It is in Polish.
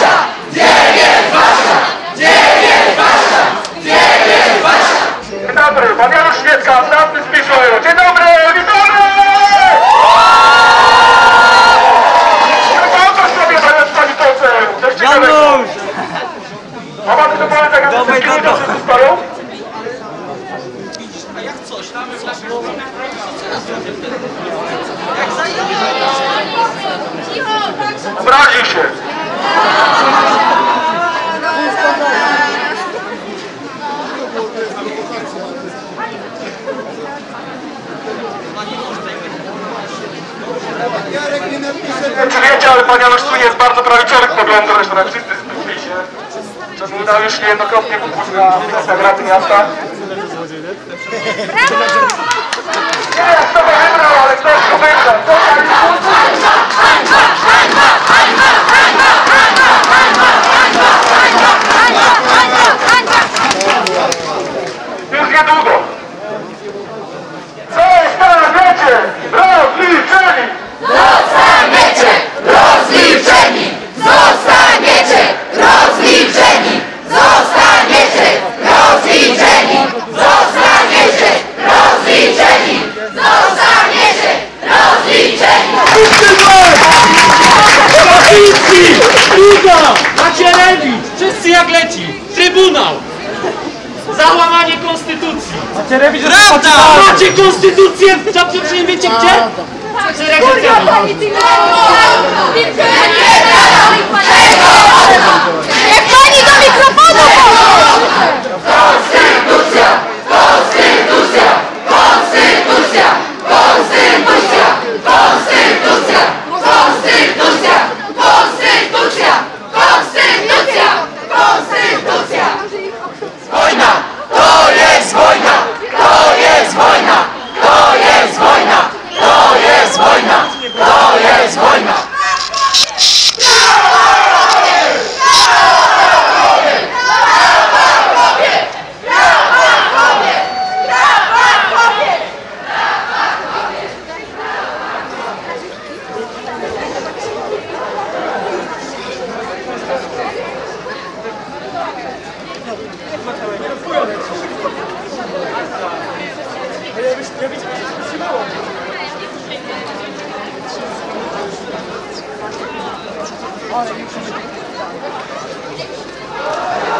Basia? Gdzie jest Basia? Gdzie jest Basia? Gdzie jest Basia? Dzień dobry, pan Janusz Świecka, radny z PiS-u. Dzień dobry, witamy! Pokaż sobie zamiast pani koncert. Coś ciekawego. A pan to powie tak, jak wszystkie ludzie wszyscy stoją? A jak coś tam w naszym Obrazi się. Czy wiecie, ale pan Janusz tu jest bardzo prawicowych poglądów, zresztą jak wszyscy w PiS-ie. Czemu udał już niejednokrotnie kupus na Rady Miasta. Nie, kto go wybrał, ale ktoś go wybrał. Już niedługo. Zostaniecie rozliczeni! Zostaniecie rozliczeni! Zostaniecie rozliczeni! Zostaniecie rozliczeni! Zostaniecie rozliczeni! Zostaniecie rozliczeni! Kaczyński! Duda! Macierewicz! Wszyscy jak leci! Trybunał! Za łamanie konstytucji! Macierewicz, Prawda! Macie konstytucję! Dobrze, czy nie wiecie gdzie? Niech pani do mikrofonu powie! Konstytucja! Konstytucja! Konstytucja! Konstytucja! Konstytucja! Konstytucja! Konstytucja! Konstytucja! Konstytucja! Wojna! To jest wojna! To jest wojna! To jest wojna! To jest wojna! To jest wojna! Ale już